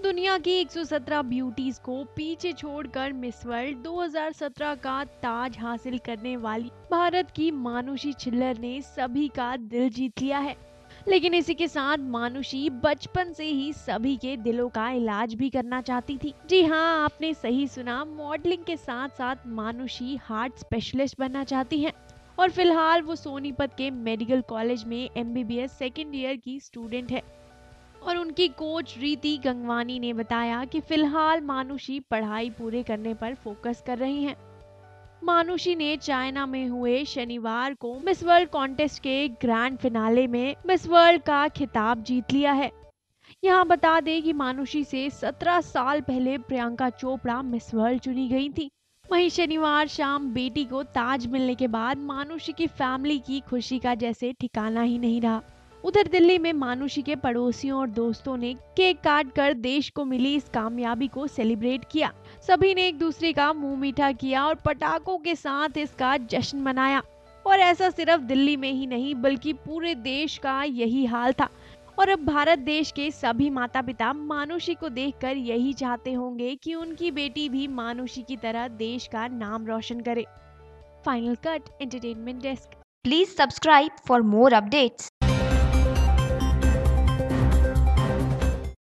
दुनिया की 117 ब्यूटीज को पीछे छोड़कर मिस वर्ल्ड 2017 का ताज हासिल करने वाली भारत की मानुषी छिल्लर ने सभी का दिल जीत लिया है। लेकिन इसी के साथ मानुषी बचपन से ही सभी के दिलों का इलाज भी करना चाहती थी। जी हाँ, आपने सही सुना, मॉडलिंग के साथ साथ मानुषी हार्ट स्पेशलिस्ट बनना चाहती हैं। और फिलहाल वो सोनीपत के मेडिकल कॉलेज में एमबीबीएस सेकेंड ईयर की स्टूडेंट है। और उनकी कोच रीति गंगवानी ने बताया कि फिलहाल मानुषी पढ़ाई पूरे करने पर फोकस कर रही हैं। मानुषी ने चाइना में हुए शनिवार को मिस वर्ल्ड कॉन्टेस्ट के ग्रैंड फिनाले में मिस वर्ल्ड का खिताब जीत लिया है। यहाँ बता दें कि मानुषी से 17 साल पहले प्रियंका चोपड़ा मिस वर्ल्ड चुनी गई थी। वहीं शनिवार शाम बेटी को ताज मिलने के बाद मानुषी की फैमिली की खुशी का जैसे ठिकाना ही नहीं रहा। उधर दिल्ली में मानुषी के पड़ोसियों और दोस्तों ने केक काट कर देश को मिली इस कामयाबी को सेलिब्रेट किया। सभी ने एक दूसरे का मुंह मीठा किया और पटाखों के साथ इसका जश्न मनाया। और ऐसा सिर्फ दिल्ली में ही नहीं बल्कि पूरे देश का यही हाल था। और अब भारत देश के सभी माता पिता मानुषी को देखकर यही चाहते होंगे कि उनकी बेटी भी मानुषी की तरह देश का नाम रोशन करे। Final cut entertainment desk. Please subscribe for more updates.